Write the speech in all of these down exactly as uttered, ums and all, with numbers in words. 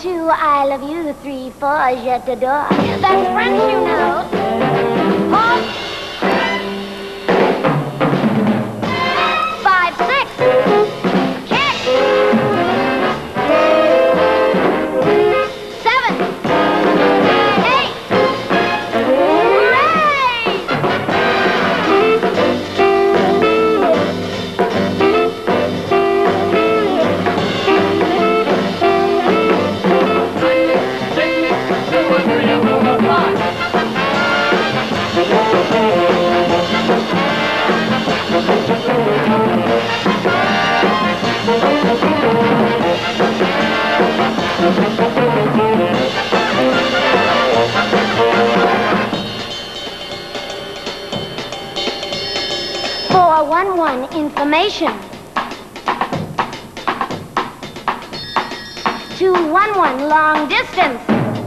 two, I love you. Three, four, je t'adore. That's French, you know. Pause. Five, six. Kick. Seven. Eight. four one one, information. two one one, long distance.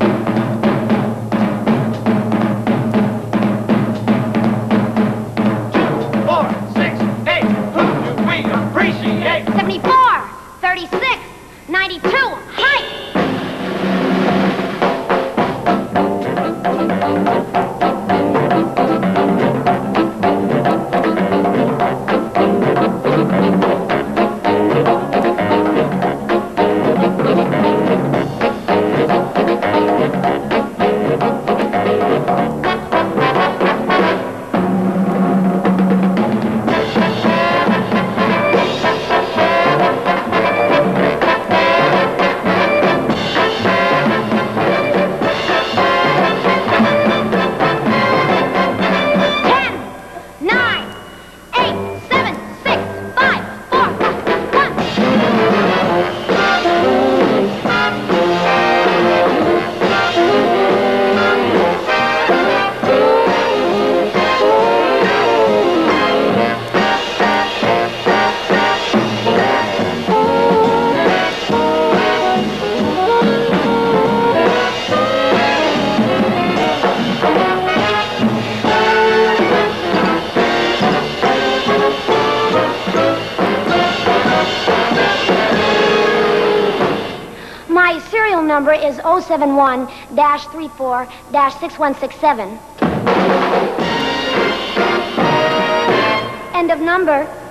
Four, six, eight, who do we appreciate? seventy-four, thirty-six, ninety-two, height. My serial number is oh seven one dash three four dash six one six seven. End of number.